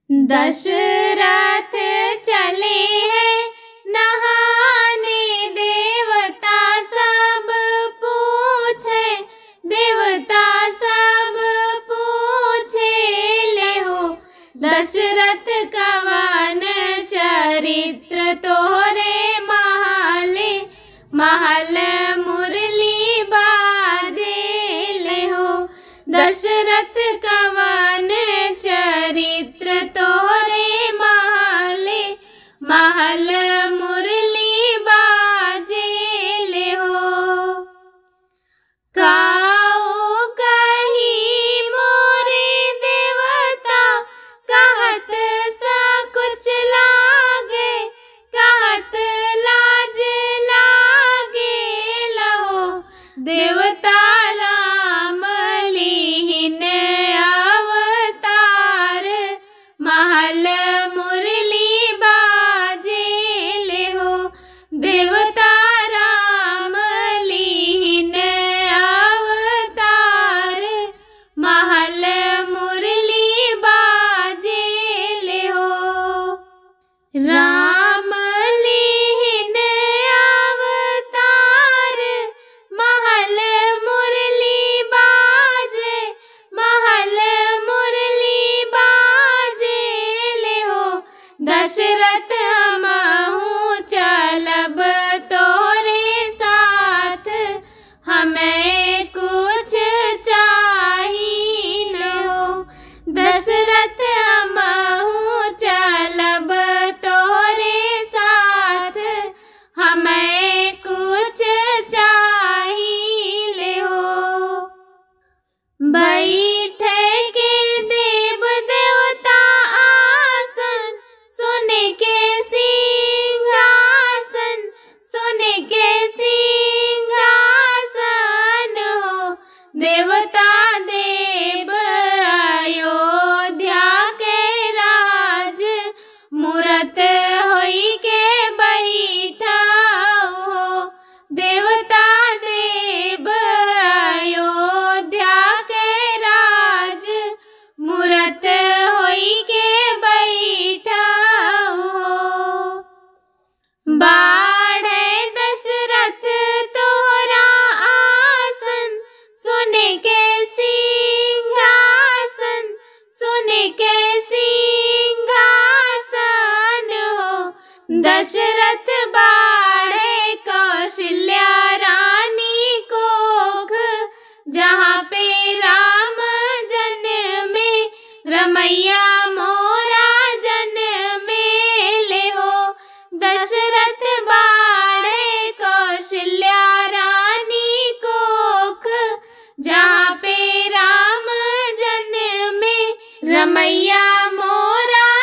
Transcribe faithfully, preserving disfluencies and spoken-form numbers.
दशरथ चले हैं नहाने, देवता सब पूछे, देवता सब पूछे ले हो। दशरथ कवन चरित्र तोरे महले, महल मुरली बाजे ले हो। दशरथ कवन चरित्र तोरे महले, महल मुरली बाजे ले हो। काऊ कही मोरे देवता, कहत सकुच लागे, कहत लाज लागे लहो। देवता राम लीन अवतार, महल मुरली बाजे ले हो। देवता राम लीन अवतार, महल मुरली बाजे ले हो। राम लीन अवतार, महल मुरली बाजे, महल मुरली बाजे ले हो। दशरथ हमहु चलब तोरे साथ, हमें कुछ चाही न हो। दशरथ हमहु चलब तोरे साथ, हमें कुछ चाही ले हो। बैठे के देव देवता आसन, सोने के सिंहासन, सोने के सिंहासन हो। देवता देव अयोध्या के राज, मूरत होई के बैठा हो। देवता देव अयोध्या के राज, मूरत होई के बैठा हो। बाढ़े दशरथ तोहरा आसन, सोने के सिंहासन, सोने के सिंहासन हो। दशरथ बाढ़े कौशल्या रानी कोख, जहाँ पे राम जन्मे, रमैया मोरा जन्मे ले हो। दशरथ बाढ़े कौशल्या रानी कोख, जहाँ पे राम जन्मे, रमैया मोरा